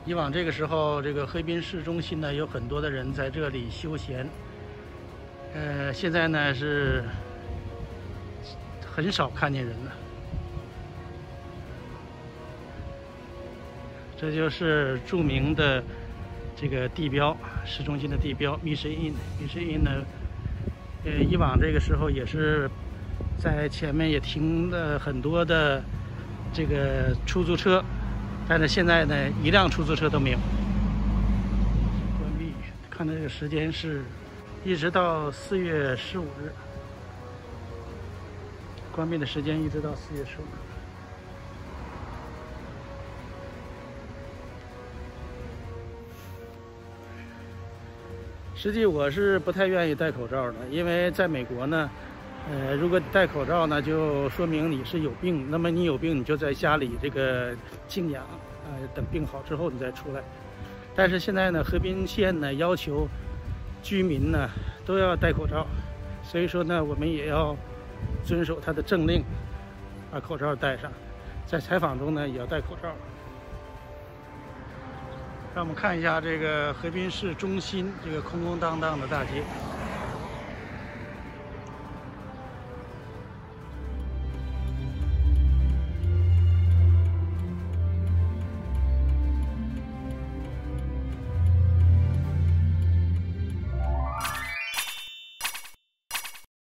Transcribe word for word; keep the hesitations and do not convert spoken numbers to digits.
以往这个时候，这个河滨市中心呢，有很多的人在这里休闲。呃，现在呢是很少看见人了。这就是著名的这个地标，市中心的地标 Mission Inn。Mission Inn 呢，呃，以往这个时候也是在前面也停了很多的这个出租车。 但是现在呢，一辆出租车都没有。关闭，看这个时间是，一直到四月十五日。关闭的时间一直到四月十五日。实际我是不太愿意戴口罩的，因为在美国呢，呃，如果戴口罩呢，就说明你是有病。那么你有病，你就在家里这个静养，呃，等病好之后你再出来。但是现在呢，河滨县呢要求居民呢都要戴口罩，所以说呢，我们也要遵守他的政令，把口罩戴上。在采访中呢，也要戴口罩。让我们看一下这个河滨市中心这个空空荡荡的大街。